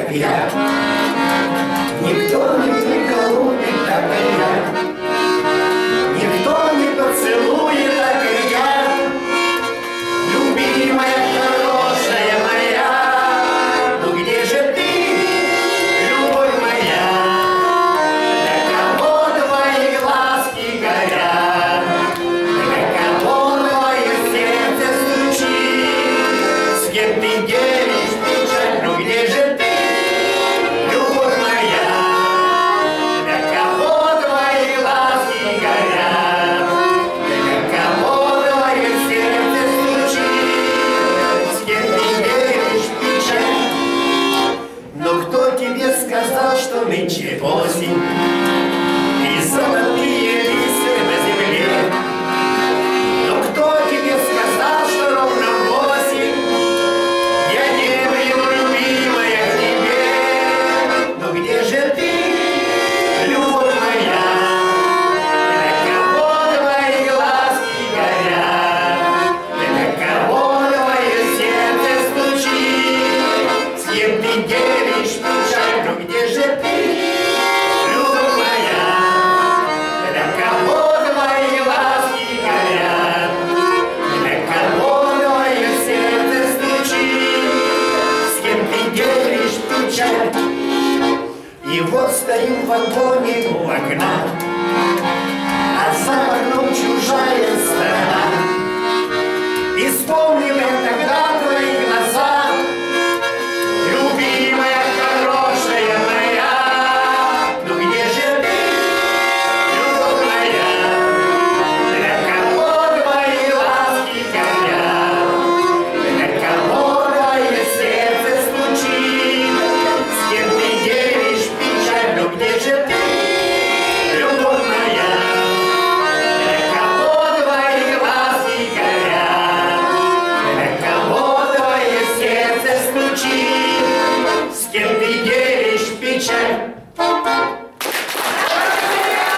как я. Никто не приколупит, так как я. Никто не поцелует, так как я. Любимая, хорошая моя, ну где же ты, любовь моя? Для кого твои глазки горят? Для кого твое сердце стучит? С кем ты делишь печаль? Ну где же ты, любовь моя? Для кого твои глазки горят? Для кого твое сердце стучит? С кем ты делишь печаль? Но кто тебе сказал, что нынче осень и золотые листья на земле? Но кто тебе сказал, что ровно в осень я не приду, любимая, к тебе? Но где же ты, любовь моя? Для кого твои глазки горят? Для кого твое сердце стучит? С кем ты делишь печаль? Ну где же ты, любовь моя? Для кого твои глазки горят? Для кого твое сердце стучит? С кем ты делишь печаль? И вот стою в вагоне у окна, а за окном чужая страна. И вспомнил я тогда твои глаза, любимая, хорошая моя. Ну где же ты, любовь моя? Для кого твои глазки горят? Для кого твое сердце стучит? С кем ты делишь печаль? Ну где же ты, любовь моя? Для кого твои глазки горят? Для кого твое сердце стучит? С кем ты делишь печаль?